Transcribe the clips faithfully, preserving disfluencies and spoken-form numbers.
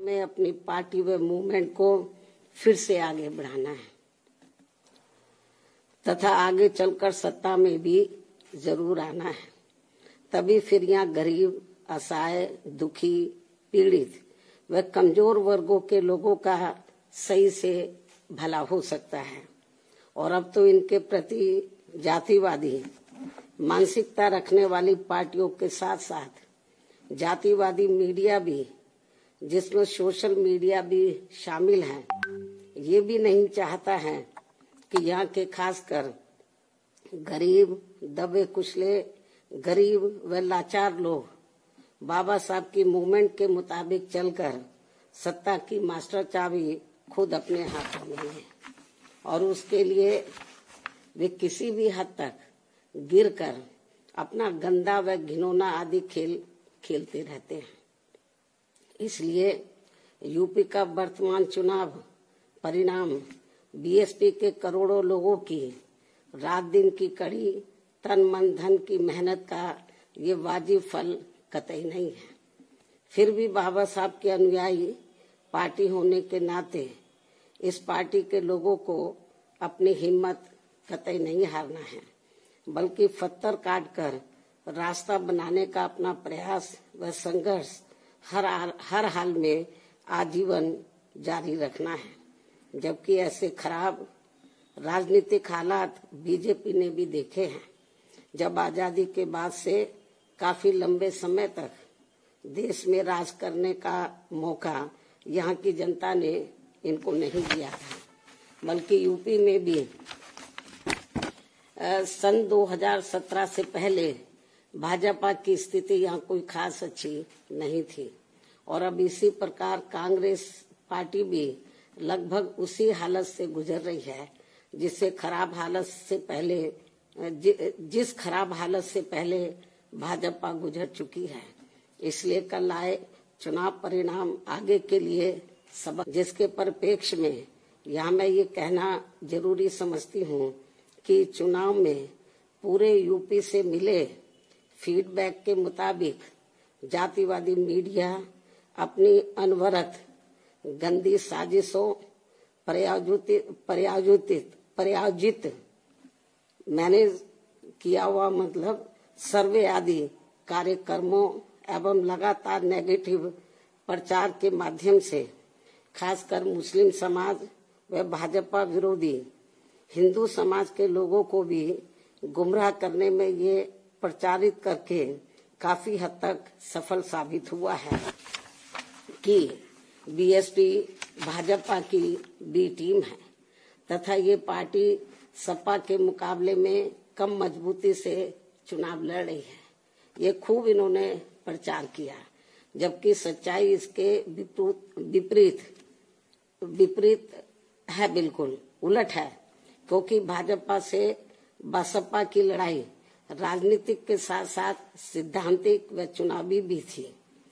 में अपनी पार्टी व मूवमेंट को फिर से आगे बढ़ाना है तथा आगे चलकर सत्ता में भी जरूर आना है। तभी फिर यहाँ गरीब, असहाय, दुखी, पीड़ित व कमजोर वर्गों के लोगों का सही से भला हो सकता है। और अब तो इनके प्रति जातिवादी मानसिकता रखने वाली पार्टियों के साथ साथ जातिवादी मीडिया भी, जिसमें सोशल मीडिया भी शामिल है, ये भी नहीं चाहता है कि यहाँ के खासकर गरीब, दबे कुचले, गरीब व लाचार लोग बाबा साहब की मूवमेंट के मुताबिक चलकर सत्ता की मास्टर चाबी खुद अपने हाथों में है और उसके लिए वे किसी भी हद तक गिरकर अपना गंदा व घिनौना आदि खेल खेलते रहते हैं। इसलिए यूपी का वर्तमान चुनाव परिणाम बीएसपी के करोड़ों लोगों की रात दिन की कड़ी तन मन धन की मेहनत का ये वाजिब फल कतई नहीं है। फिर भी बाबा साहब के अनुयायी पार्टी होने के नाते इस पार्टी के लोगों को अपनी हिम्मत कतई नहीं हारना है, बल्कि पत्थर काट कर रास्ता बनाने का अपना प्रयास व संघर्ष हर हर हाल में आजीवन जारी रखना है। जबकि ऐसे खराब राजनीतिक हालात बीजेपी ने भी देखे हैं, जब आजादी के बाद से काफी लंबे समय तक देश में राज करने का मौका यहाँ की जनता ने इनको नहीं दिया था, बल्कि यूपी में भी आ, सन दो हज़ार सत्रह से पहले भाजपा की स्थिति यहाँ कोई खास अच्छी नहीं थी और अब इसी प्रकार कांग्रेस पार्टी भी लगभग उसी हालत से गुजर रही है जिससे खराब हालत से पहले जि, जिस खराब हालत से पहले भाजपा गुजर चुकी है। इसलिए कल आए चुनाव परिणाम आगे के लिए सबक, जिसके परिप्रेक्ष्य में यहाँ मैं ये कहना जरूरी समझती हूँ कि चुनाव में पूरे यूपी से मिले फीडबैक के मुताबिक जातिवादी मीडिया अपनी अनवरत गंदी साजिशों प्रायोजित प्रायोजित प्रायोजित मैंने किया हुआ मतलब सर्वे आदि कार्यक्रमों एवं लगातार नेगेटिव प्रचार के माध्यम से खासकर मुस्लिम समाज व भाजपा विरोधी हिंदू समाज के लोगों को भी गुमराह करने में ये प्रचारित करके काफी हद तक सफल साबित हुआ है कि बीएसपी भाजपा की बी टीम है तथा ये पार्टी सपा के मुकाबले में कम मजबूती से चुनाव लड़ रही है। ये खूब इन्होंने प्रचार किया, जबकि सच्चाई इसके विपरीत विपरीत है, बिल्कुल उलट है, क्योंकि भाजपा से बसपा की लड़ाई राजनीतिक के साथ साथ सिद्धांतिक व चुनावी भी थी।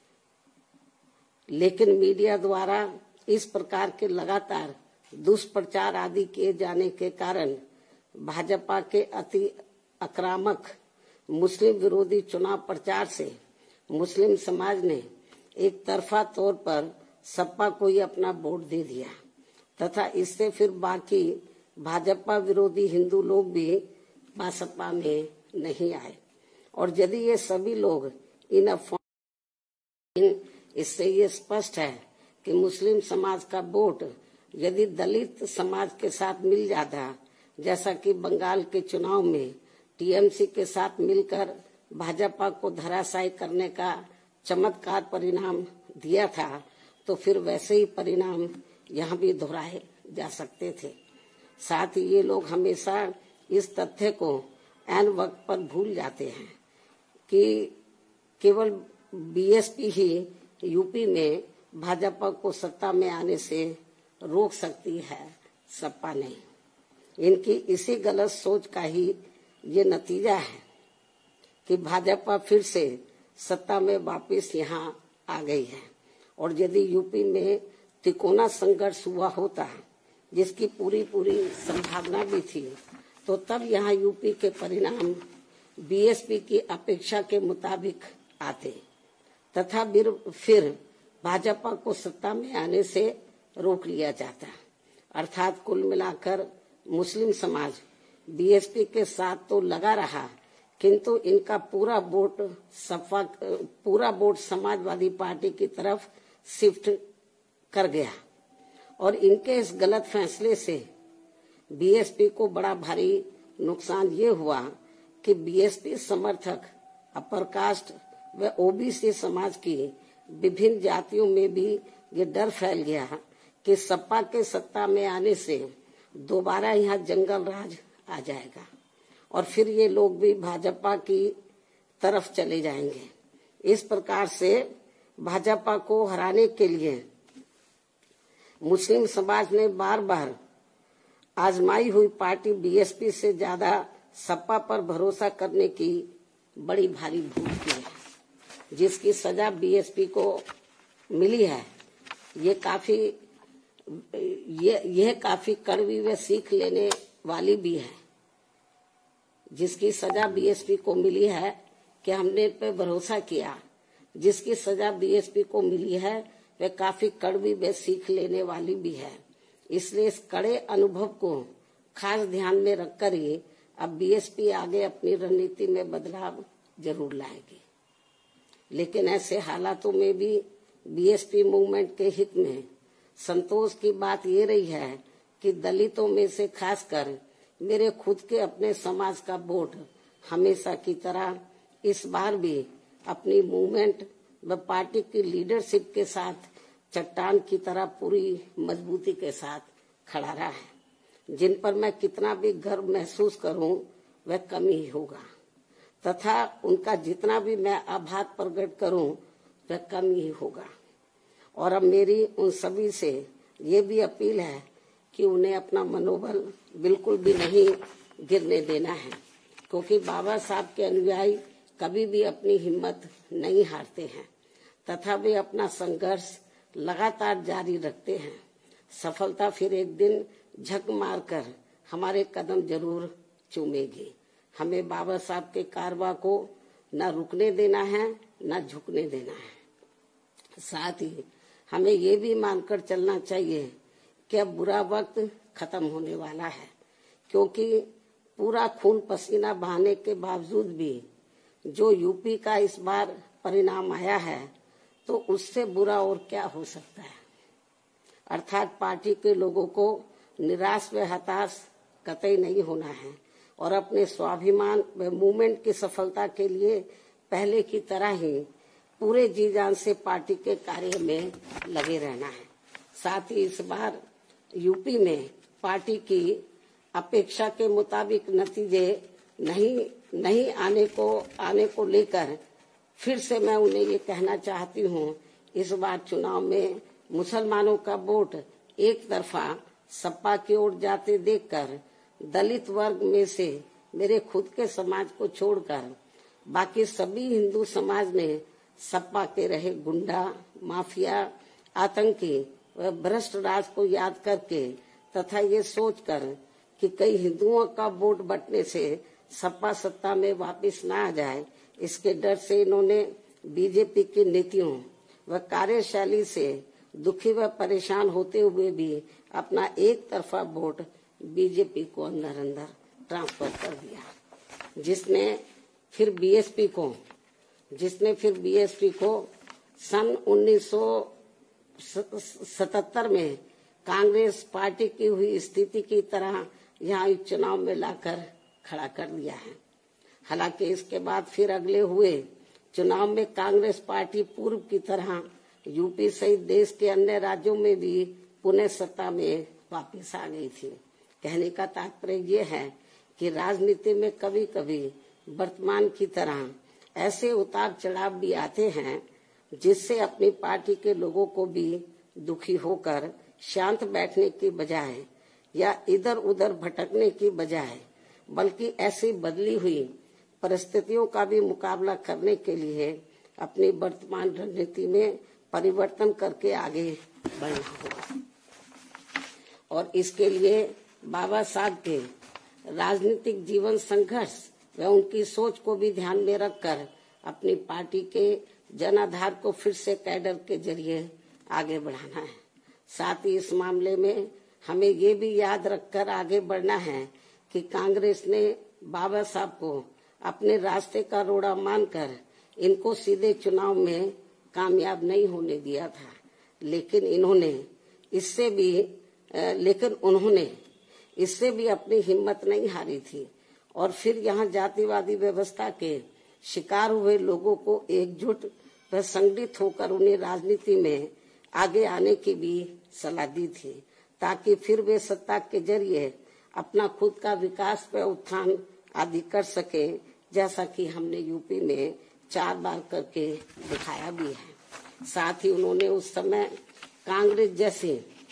लेकिन मीडिया द्वारा इस प्रकार के लगातार दुष्प्रचार आदि किए जाने के कारण भाजपा के अति आक्रामक मुस्लिम विरोधी चुनाव प्रचार से मुस्लिम समाज ने एक तरफा तौर पर सपा को ही अपना वोट दे दिया तथा इससे फिर बाकी भाजपा विरोधी हिंदू लोग भी बसपा में नहीं आए। और यदि ये सभी लोग इन अफवाहों, इससे ये स्पष्ट है कि मुस्लिम समाज का वोट यदि दलित समाज के साथ मिल जाता, जैसा कि बंगाल के चुनाव में टीएमसी के साथ मिलकर भाजपा को धराशायी करने का चमत्कार परिणाम दिया था, तो फिर वैसे ही परिणाम यहाँ भी दोहराए जा सकते थे। साथ ही ये लोग हमेशा इस तथ्य को ऐन वक्त पर भूल जाते हैं कि केवल बीएसपी ही यूपी में भाजपा को सत्ता में आने से रोक सकती है, सपा नहीं। इनकी इसी गलत सोच का ही ये नतीजा है कि भाजपा फिर से सत्ता में वापस यहाँ आ गई है। और यदि यूपी में तिकोना संघर्ष हुआ होता, जिसकी पूरी पूरी संभावना भी थी, तो तब यहाँ यूपी के परिणाम बीएसपी की अपेक्षा के मुताबिक आते तथा फिर भाजपा को सत्ता में आने से रोक लिया जाता। अर्थात कुल मिलाकर मुस्लिम समाज बीएसपी के साथ तो लगा रहा, किंतु इनका पूरा वोट सपा पूरा वोट समाजवादी पार्टी की तरफ शिफ्ट कर गया और इनके इस गलत फैसले से बीएसपी को बड़ा भारी नुकसान ये हुआ कि बीएसपी समर्थक अपर कास्ट व ओबीसी समाज की विभिन्न जातियों में भी ये डर फैल गया कि सपा के सत्ता में आने से दोबारा यहाँ जंगल राज आ जाएगा और फिर ये लोग भी भाजपा की तरफ चले जाएंगे। इस प्रकार से भाजपा को हराने के लिए मुस्लिम समाज ने बार बार आजमाई हुई पार्टी बीएसपी से ज्यादा सपा पर भरोसा करने की बड़ी भारी भूल की है, जिसकी सजा बीएसपी को मिली है। ये काफी ये यह काफी कड़वी व सीख लेने वाली भी है। जिसकी सजा बीएसपी को मिली है कि हमने पे भरोसा किया, जिसकी सजा बीएसपी को मिली है वह काफी कड़वी व सीख लेने वाली भी है। इसलिए इस कड़े अनुभव को खास ध्यान में रखकर ही अब बीएसपी आगे अपनी रणनीति में बदलाव जरूर लाएगी। लेकिन ऐसे हालातों में भी बीएसपी मूवमेंट के हित में संतोष की बात ये रही है कि दलितों में से खासकर मेरे खुद के अपने समाज का वोट हमेशा की तरह इस बार भी अपनी मूवमेंट व पार्टी की लीडरशिप के साथ चट्टान की तरह पूरी मजबूती के साथ खड़ा रहा है। जिन पर मैं कितना भी गर्व महसूस करूं वह कम ही होगा, तथा उनका जितना भी मैं आभार प्रकट करूं वह कम ही होगा। और अब मेरी उन सभी से ये भी अपील है कि उन्हें अपना मनोबल बिल्कुल भी नहीं गिरने देना है, क्योंकि बाबा साहब के अनुयायी कभी भी अपनी हिम्मत नहीं हारते हैं तथा वे अपना संघर्ष लगातार जारी रखते हैं। सफलता फिर एक दिन झक मारकर हमारे कदम जरूर चूमेगी। हमें बाबा साहब के कारवा को न रुकने देना है न झुकने देना है। साथ ही हमें ये भी मानकर चलना चाहिए कि अब बुरा वक्त खत्म होने वाला है, क्योंकि पूरा खून पसीना बहाने के बावजूद भी जो यूपी का इस बार परिणाम आया है तो उससे बुरा और क्या हो सकता है। अर्थात पार्टी के लोगों को निराश व हताश कतई नहीं होना है और अपने स्वाभिमान व मूवमेंट की सफलता के लिए पहले की तरह ही पूरे जी जान से पार्टी के कार्य में लगे रहना है। साथ ही इस बार यूपी में पार्टी की अपेक्षा के मुताबिक नतीजे नहीं नहीं आने को आने को लेकर फिर से मैं उन्हें ये कहना चाहती हूँ, इस बार चुनाव में मुसलमानों का वोट एक तरफा सपा की ओर जाते देखकर दलित वर्ग में से मेरे खुद के समाज को छोड़कर बाकी सभी हिंदू समाज ने सपा के रहे गुंडा, माफिया, आतंकी व भ्रष्ट राज को याद करके तथा ये सोचकर कि कई हिंदुओं का वोट बंटने से सपा सत्ता में वापस न आ जाए, इसके डर से इन्होंने बीजेपी की नीतियों व कार्यशैली से दुखी व परेशान होते हुए भी अपना एक तरफा वोट बीजेपी को अंदर अंदर ट्रांसफर कर दिया, जिसने फिर बीएसपी को जिसने फिर बीएसपी को सन उन्नीस सौ सतहत्तर में कांग्रेस पार्टी की हुई स्थिति की तरह यहाँ इस चुनाव में लाकर खड़ा कर दिया है। हालांकि इसके बाद फिर अगले हुए चुनाव में कांग्रेस पार्टी पूर्व की तरह यूपी सहित देश के अन्य राज्यों में भी पुनः सत्ता में वापस आ गई थी। कहने का तात्पर्य ये है कि राजनीति में कभी कभी वर्तमान की तरह ऐसे उतार चढ़ाव भी आते हैं जिससे अपनी पार्टी के लोगों को भी दुखी होकर शांत बैठने की बजाय या इधर उधर भटकने की बजाय बल्कि ऐसी बदली हुई परिस्थितियों का भी मुकाबला करने के लिए अपनी वर्तमान रणनीति में परिवर्तन करके आगे बढ़ना होगा। और इसके लिए बाबा साहब के राजनीतिक जीवन संघर्ष व उनकी सोच को भी ध्यान में रखकर अपनी पार्टी के जनाधार को फिर से कैडर के जरिए आगे बढ़ाना है। साथ ही इस मामले में हमें ये भी याद रखकर आगे बढ़ना है कि कांग्रेस ने बाबा साहब को अपने रास्ते का रोड़ा मानकर इनको सीधे चुनाव में कामयाब नहीं होने दिया था, लेकिन इन्होंने इससे भी लेकिन उन्होंने इससे भी अपनी हिम्मत नहीं हारी थी और फिर यहाँ जातिवादी व्यवस्था के शिकार हुए लोगों को एकजुट व संगठित होकर उन्हें राजनीति में आगे आने की भी सलाह दी थी, ताकि फिर वे सत्ता के जरिए अपना खुद का विकास व उत्थान आदि कर सके, जैसा कि हमने यूपी में चार बार करके दिखाया भी है। साथ ही उन्होंने उस समय कांग्रेस जैसे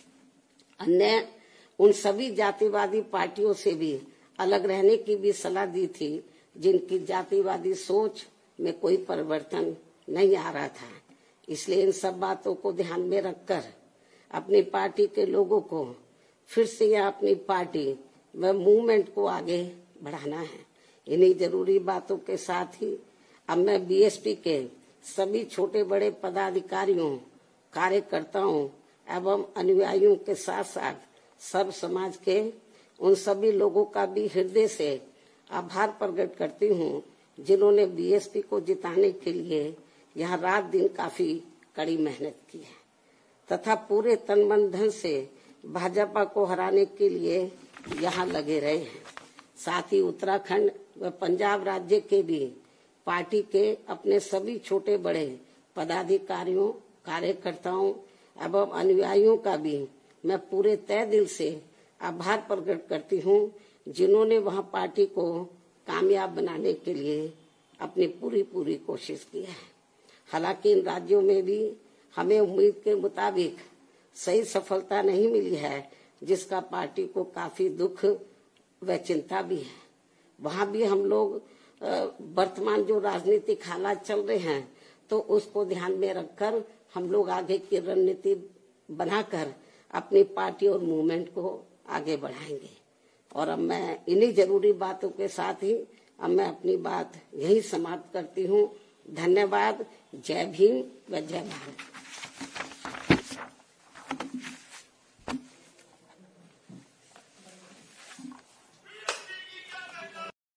अन्य उन सभी जातिवादी पार्टियों से भी अलग रहने की भी सलाह दी थी, जिनकी जातिवादी सोच में कोई परिवर्तन नहीं आ रहा था। इसलिए इन सब बातों को ध्यान में रखकर अपनी पार्टी के लोगों को फिर से या अपनी पार्टी व मूवमेंट को आगे बढ़ाना है। इन्हीं जरूरी बातों के साथ ही अब मैं बीएसपी के सभी छोटे बड़े पदाधिकारियों, कार्यकर्ताओं एवं अनुयायियों के साथ साथ सर्व समाज के उन सभी लोगों का भी हृदय से आभार प्रकट करती हूँ, जिन्होंने बीएसपी को जिताने के लिए यहाँ रात दिन काफी कड़ी मेहनत की है तथा पूरे तन मन धन से भाजपा को हराने के लिए यहाँ लगे रहे हैं। साथ ही उत्तराखंड व पंजाब राज्य के भी पार्टी के अपने सभी छोटे बड़े पदाधिकारियों, कार्यकर्ताओं एवं अनुयायियों का भी मैं पूरे तय दिल से आभार प्रकट करती हूँ, जिन्होंने वहाँ पार्टी को कामयाब बनाने के लिए अपनी पूरी पूरी कोशिश की है। हालांकि इन राज्यों में भी हमें उम्मीद के मुताबिक सही सफलता नहीं मिली है, जिसका पार्टी को काफी दुख व चिंता भी है। वहाँ भी हम लोग वर्तमान जो राजनीतिक हालात चल रहे हैं, तो उसको ध्यान में रखकर हम लोग आगे की रणनीति बनाकर अपनी पार्टी और मूवमेंट को आगे बढ़ाएंगे। और अब मैं इन्हीं जरूरी बातों के साथ ही अब मैं अपनी बात यही समाप्त करती हूँ। धन्यवाद। जय भीम व जय भारत।